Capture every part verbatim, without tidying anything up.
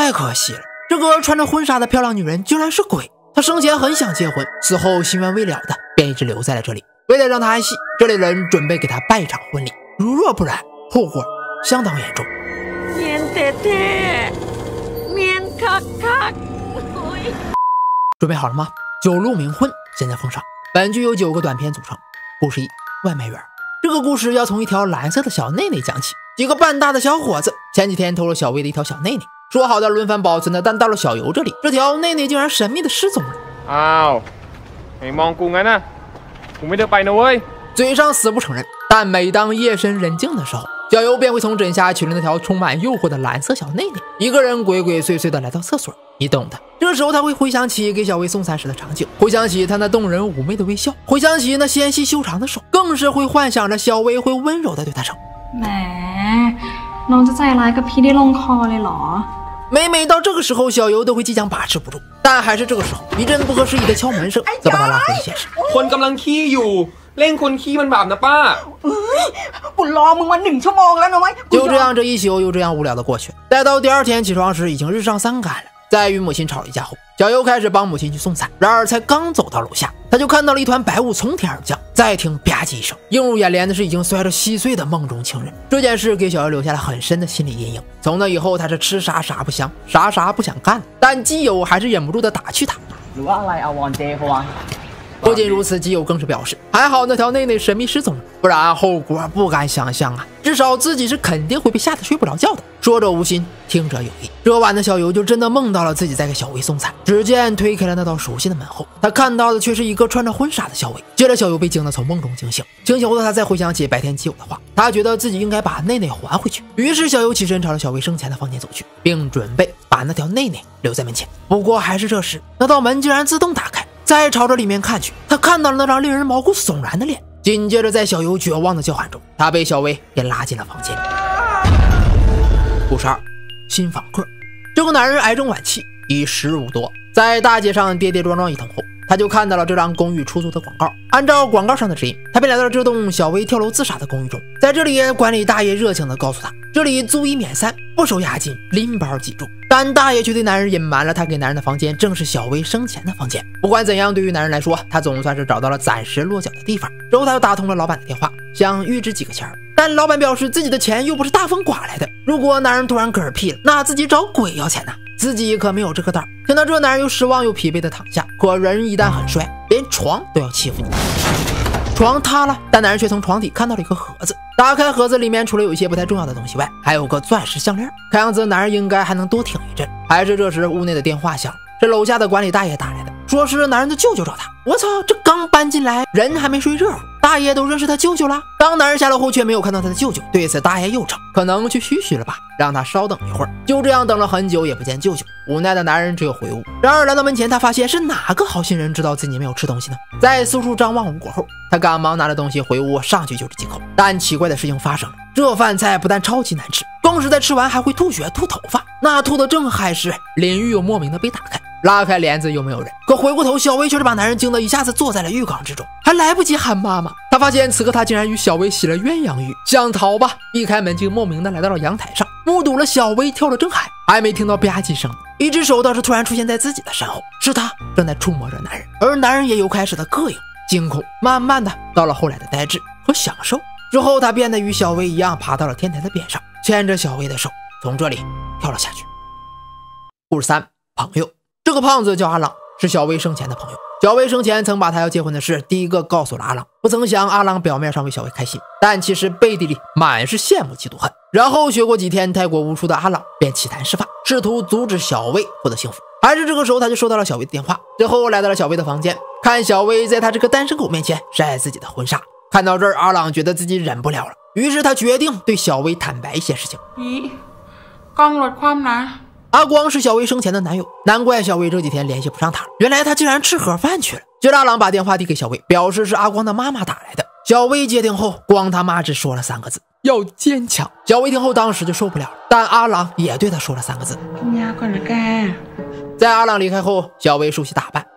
太可惜了，这个穿着婚纱的漂亮女人居然是鬼。她生前很想结婚，死后心愿未了的，便一直留在了这里。为了让她安息，这里人准备给她办一场婚礼，如若不然，后果相当严重。 面贴贴，面咔咔。 准备好了吗？九路冥婚现在封上。本剧由九个短片组成。故事一：外卖员。这个故事要从一条蓝色的小内内讲起。几个半大的小伙子前几天偷了小薇的一条小内内，说好的轮番保存的，但到了小游这里，这条内内竟然神秘的失踪了。 อ้าว你望กูงั้นน่ะกูไม่ได้ไปนะเว้ย。 嘴上死不承认，但每当夜深人静的时候，小游便会从枕下取了那条充满诱惑的蓝色小内内，一个人鬼鬼祟祟的来到厕所，你懂的。这时候他会回想起给小薇送餐时的场景，回想起他那动人妩媚的微笑，回想起那纤细修长的手，更是会幻想着小薇会温柔的对他说：“ แหมน้องจะใจร้ายกับพี่ได้ลงคอเลยเหรอ？” 每每到这个时候，小游都会即将把持不住，但还是这个时候，一阵不合时宜的敲门声则把他拉回了现实。 คนกำลังขี้อยู่เล่นคนขี้มันบาปนะป้า。 กูรอมึงมาหนึ่งชั่วโมงแล้วนะเว้ย。 就这样，这一宿又这样无聊的过去了。待到第二天起床时，已经日上三竿了。在与母亲吵了一架后，小游开始帮母亲去送餐。然而才刚走到楼下，他就看到了一团白雾从天而降。再听吧唧一声，映入眼帘的是已经摔得稀碎的梦中情人。这件事给小游留下了很深的心理阴影。从那以后，他是吃啥啥不香，啥啥不想干，但基友还是忍不住的打趣他。 หรือว่าอะไรเอาวอนเจเขาวะ。 不仅如此，基友更是表示，还好那条内内神秘失踪了，不然后果不敢想象啊！至少自己是肯定会被吓得睡不着觉的。说者无心，听者有意。这晚的小游就真的梦到了自己在给小薇送餐，只见推开了那道熟悉的门后，他看到的却是一个穿着婚纱的小薇。接着小游被惊得从梦中惊醒，清醒后的他再回想起白天基友的话，他觉得自己应该把内内还回去。于是小游起身朝着小薇生前的房间走去，并准备把那条内内留在门前。不过还是这时，那道门竟然自动打开。再朝着里面看去，他看到了那张令人毛骨悚然的脸。紧接着在小游绝望的叫喊中，他被小薇给拉进了房间里。故事二：新访客。这个男人癌症晚期，已十五多，在大街上跌跌撞撞一通后，他就看到了这张公寓出租的广告。按照广告上的指引，他便来到了这栋小薇跳楼自杀的公寓中。在这里，管理大爷热情地告诉他，这里租一免三，不收押金，拎包即住。但大爷却对男人隐瞒了他给男人的房间正是小薇生前的房间。不管怎样，对于男人来说，他总算是找到了暂时落脚的地方。之后他又打通了老板的电话，想预支几个钱，但老板表示自己的钱又不是大风刮来的，如果男人突然嗝屁了，那自己找鬼要钱呢，自己可没有这个胆。听到这，男人又失望又疲惫的躺下。可人一旦很帅，连床都要欺负你。床塌了，但男人却从床底看到了一个盒子。打开盒子，里面除了有一些不太重要的东西外，还有个钻石项链。看样子男人应该还能多挺一阵。还是这时，屋内的电话响了，是楼下的管理大爷打来的，说是男人的舅舅找他。我操，这刚搬进来，人还没睡热乎，大爷都认识他舅舅了。当男人下楼后，却没有看到他的舅舅。对此，大爷又称可能去嘘嘘了吧，让他稍等一会儿。就这样等了很久，也不见舅舅。无奈的男人只有回屋。然而来到门前，他发现是哪个好心人知道自己没有吃东西呢？在四处张望无果后，他赶忙拿着东西回屋，上去就是几口。但奇怪的事情发生了，这饭菜不但超级难吃，更是在吃完还会吐血吐头发。那吐的正嗨时，淋浴又莫名的被打开，拉开帘子又没有人。可回过头，小薇却是把男人惊得一下子坐在了浴缸之中，还来不及喊妈妈。他发现此刻他竟然与小薇洗了鸳鸯浴，想逃吧，一开门竟莫名的来到了阳台上，目睹了小薇跳了正海。还没听到吧唧声，一只手倒是突然出现在自己的身后，是他正在触摸着男人，而男人也由开始的膈应、惊恐，慢慢的到了后来的呆滞和享受。之后他变得与小薇一样，爬到了天台的边上，牵着小薇的手从这里跳了下去。故事三：朋友。这个胖子叫阿朗，是小薇生前的朋友。小薇生前曾把他要结婚的事第一个告诉了阿朗，不曾想阿朗表面上为小薇开心，但其实背地里满是羡慕嫉妒恨。然后学过几天泰国巫术的阿朗便起坛施法，试图阻止小薇获得幸福。还是这个时候，他就收到了小薇的电话，之后来到了小薇的房间，看小薇在他这个单身狗面前晒自己的婚纱。看到这儿，阿朗觉得自己忍不了了，于是他决定对小薇坦白一些事情。 咦，刚落ความนะ阿光是小薇生前的男友，难怪小薇这几天联系不上他，原来他竟然吃盒饭去了。接着阿朗把电话递给小薇，表示是阿光的妈妈打来的。小薇接听后，光他妈只说了三个字：要坚强。小薇听后当时就受不了了，但阿朗也对他说了三个字： กินยาก่อนนะแก。 在阿朗离开后，小薇梳洗打扮，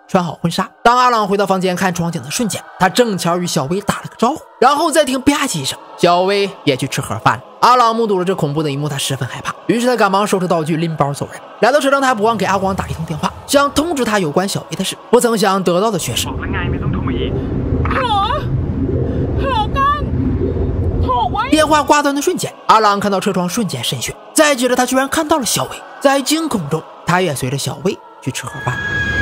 穿好婚纱。当阿朗回到房间看窗景的瞬间，他正巧与小薇打了个招呼，然后再听吧唧一声，小薇也去吃盒饭了。阿朗目睹了这恐怖的一幕，他十分害怕，于是他赶忙收拾道具拎包走人。来到车上，他不忘给阿光打一通电话，想通知他有关小薇的事，不曾想得到的却是电话挂断的瞬间，阿朗看到车窗瞬间渗血，再接着他居然看到了小薇，在惊恐中他也随着小薇去吃盒饭。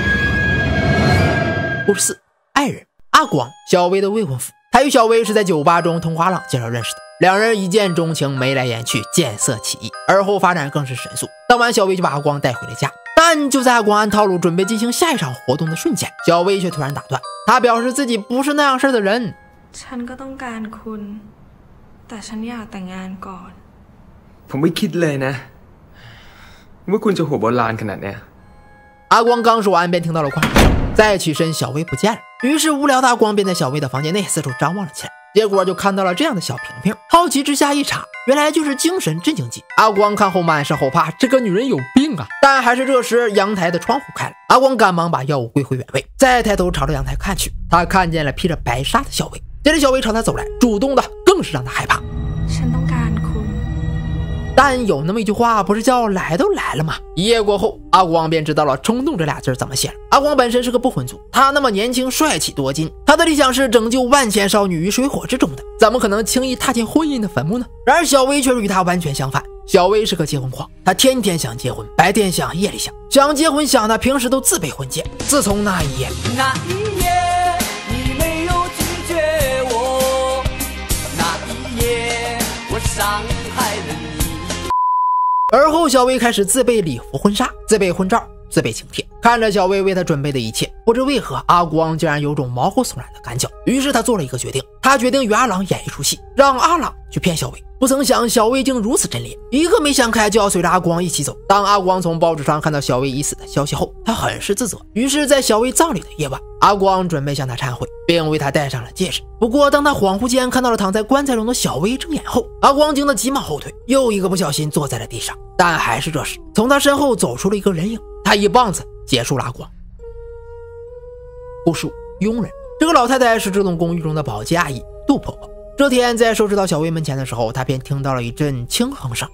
故事四，爱人。阿光，小薇的未婚夫，他与小薇是在酒吧中通过阿朗介绍认识的，两人一见钟情，眉来眼去，见色起意，而后发展更是神速。当晚小薇就把阿光带回了家，但就在阿光按套路准备进行下一场活动的瞬间，小薇却突然打断，他表示自己不是那样事的人。 ฉันก็ต้องการคุณแต่ฉันอยากแต่งงานก่อนผมไม่คิดเลยนะว่าคุณจะหัวโบราณขนาดเนี้ย阿光刚说完便听到了关门声，再起身小薇不见了，于是无聊的阿光便在小薇的房间内四处张望了起来，结果就看到了这样的小瓶瓶，好奇之下一查，原来就是精神镇静剂。阿光看后满是后怕，这个女人有病啊！但还是这时阳台的窗户开了，阿光赶忙把药物归回原位，再抬头朝着阳台看去，他看见了披着白纱的小薇，接着小薇朝他走来，主动的更是让他害怕。 ฉันต้องการคุณ但有那么一句话不是叫来都来了吗？一夜过后，阿光便知道了冲动这俩字怎么写了。阿光本身是个不婚族，他那么年轻帅气多金，他的理想是拯救万千少女于水火之中的，怎么可能轻易踏进婚姻的坟墓呢？然而小薇却与他完全相反，小薇是个结婚狂，她天天想结婚，白天想夜里想，想结婚想的平时都自备婚戒。自从那一夜， 那一夜你没有拒绝我，那一夜我伤害了你。 而后小薇开始自备礼服婚纱，自备婚照，自备请帖。看着小薇为他准备的一切，不知为何阿光竟然有种毛骨悚然的感觉。于是他做了一个决定，他决定与阿朗演一出戏，让阿朗去骗小薇。不曾想小薇竟如此真烈，一个没想开就要随着阿光一起走。当阿光从报纸上看到小薇已死的消息后，他很是自责。于是在小薇葬礼的夜晚，阿光准备向她忏悔，并为她戴上了戒指。不过当他恍惚间看到了躺在棺材中的小薇睁眼后，阿光惊得急忙后退，又一个不小心坐在了地上。但还是这时，从他身后走出了一个人影，他一棒子结束了阿光。故事五，佣人。这个老太太是这栋公寓中的保洁阿姨杜婆婆。这天在收拾到小薇门前的时候，她便听到了一阵轻哼声。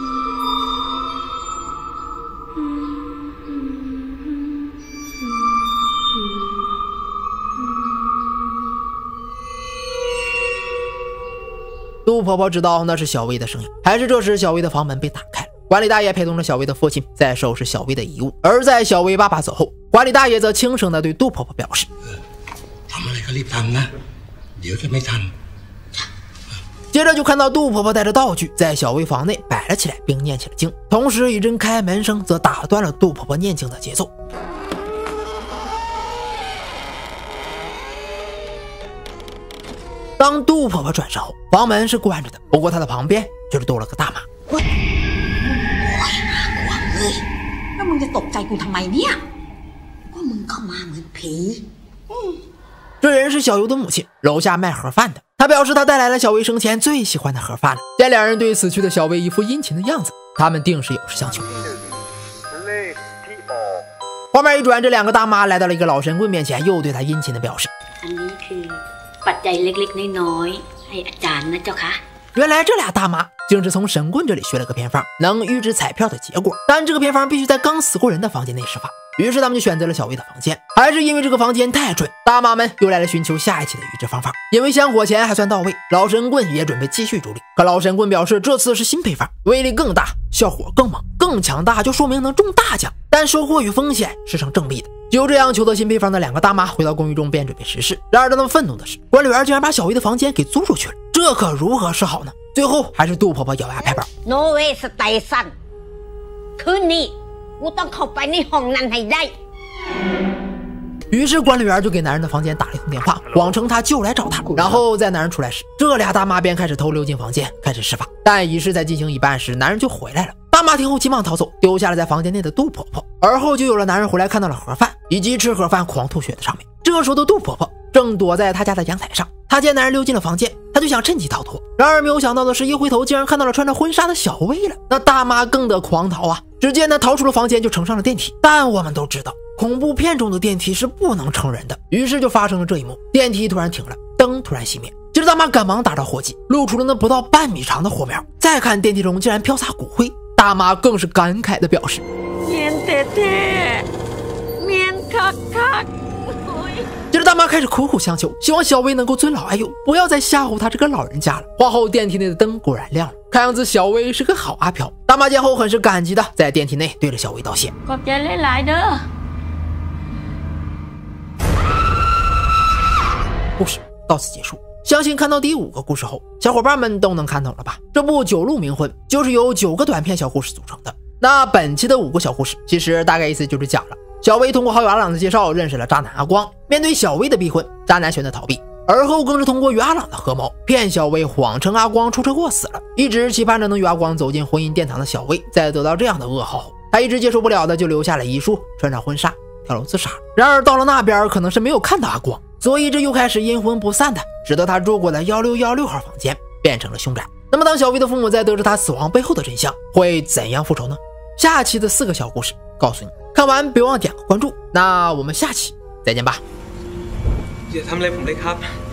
杜婆婆知道那是小薇的声音，还是这时小薇的房门被打开了。管理大爷陪同着小薇的父亲在收拾小薇的遗物，而在小薇爸爸走后，管理大爷则轻声地对杜婆婆表示： ทำอะไรก็รีบทำนะเดี๋ยวจะไม่ทัน。 接着就看到杜婆婆带着道具在小薇房内摆了起来，并念起了经，同时一阵开门声则打断了杜婆婆念经的节奏。当杜婆婆转身后，房门是关着的，不过她的旁边就是多了个大妈。 โอ๊ยน่ากลัวเลยแล้วมึงจะตกใจกูทำไมเนี่ยก็มึงเข้ามาเหมือนผี这人是小游的母亲，楼下卖盒饭的。他表示他带来了小薇生前最喜欢的盒饭了。见两人对死去的小薇一副殷勤的样子，他们定是有事相求。画面一转，这两个大妈来到了一个老神棍面前，又对他殷勤的表示： อันนี้คือปัจจัยเล็กๆน้อยๆให้อาจารย์นะเจ้าค่ะ。 原来这俩大妈竟是从神棍这里学了个偏方，能预知彩票的结果，但这个偏方必须在刚死过人的房间内施法。于是他们就选择了小薇的房间，还是因为这个房间太准，大妈们又来了寻求下一期的预知方法。因为香火钱还算到位，老神棍也准备继续助力。可老神棍表示这次是新配方，威力更大，效果更猛，更强大，就说明能中大奖，但收获与风险是成正比的。就这样，求得新配方的两个大妈回到公寓中便准备实施。然而让他们愤怒的是，管理员竟然把小薇的房间给租出去了，这可如何是好呢？最后还是杜婆婆咬牙拍板 No way station คืนนี้กูต้องเข้าไปในห้องนั้นให้ได้于是管理员就给男人的房间打了一通电话，谎称他就来找他。然后在男人出来时，这俩大妈便开始偷溜进房间开始施法。但仪式在进行一半时，男人就回来了。大妈听后急忙逃走，丢下了在房间内的杜婆婆。而后就有了男人回来看到了盒饭，以及吃盒饭狂吐血的场面。这时候的杜婆婆正躲在她家的阳台上，她见男人溜进了房间，她就想趁机逃脱。然而没有想到的是，一回头竟然看到了穿着婚纱的小薇了。那大妈更得狂逃啊！只见她逃出了房间就乘上了电梯。但我们都知道， 恐怖片中的电梯是不能成人的，于是就发生了这一幕：电梯突然停了，灯突然熄灭。接着大妈赶忙打着火机，露出了那不到半米长的火苗。再看电梯中竟然飘洒骨灰，大妈更是感慨地表示： 面贴贴，面咔咔。 接着大妈开始苦苦相求，希望小薇能够尊老爱幼，不要再吓唬她这个老人家了。话后电梯内的灯果然亮了，看样子小薇是个好阿飘。大妈见后很是感激的在电梯内对着小薇道谢。 ขอบใจหลายๆเด้อ。 故事到此结束。相信看到第五个故事后，小伙伴们都能看懂了吧？这部《九路冥婚》就是由九个短篇小故事组成的。那本期的五个小故事，其实大概意思就是讲了小薇通过好友阿朗的介绍认识了渣男阿光，面对小薇的逼婚，渣男选择逃避，而后更是通过与阿朗的合谋，骗小薇谎称阿光出车祸死了。一直期盼着能与阿光走进婚姻殿堂的小薇，在得到这样的噩耗后，她一直接受不了的就留下了遗书，穿上婚纱跳楼自杀。然而到了那边可能是没有看到阿光，所以这又开始阴魂不散的，使得他住过了一六一六号房间变成了凶宅。那么当小薇的父母在得知他死亡背后的真相，会怎样复仇呢？下期的四个小故事告诉你。看完别忘点个关注，那我们下期再见吧。 อย่าทำอะไรผมเลยครับ